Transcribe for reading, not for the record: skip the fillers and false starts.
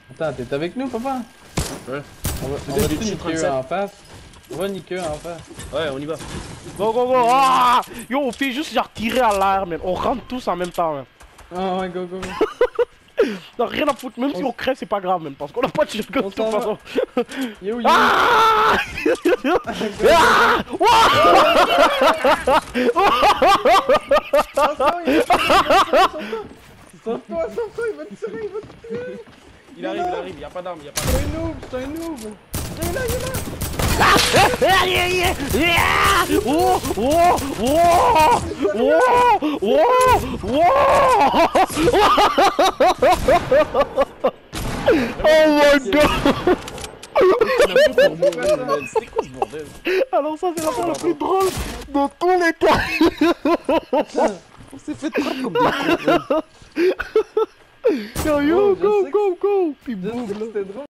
Attends, t'es avec nous, papa? Ouais. On va Peut-être niquer du eux 37. en face. On va niquer eux en face. Ouais, on y va. Go, go, go. Ah! Yo, on fait juste genre tirer à l'air, man. On rentre tous en même temps, man. Ah ouais, go, go, go. Non, rien à foutre. Même si on crève, c'est pas grave, man. Parce qu'on a pas de shotgun de toute s'en va. façon. Yo, yo. Ah! Ah! Sauve-toi, sauve-toi, il va te tirer, il va te tirer. Il arrive, y'a pas d'arme, y'a pas C'est d'arme. un noob, c'est un noob. Il est là, il est là. Oh! Oh! Oh! Oh! Oh! Oh my god! C'était quoi ce bordel? Alors ça c'est l'affaire la plus drôle de tous les cas! On s'est fait trop comme des cons. Yo, Oh, je go, sais go, go! Puis Je sais boum que là! c'était drôle.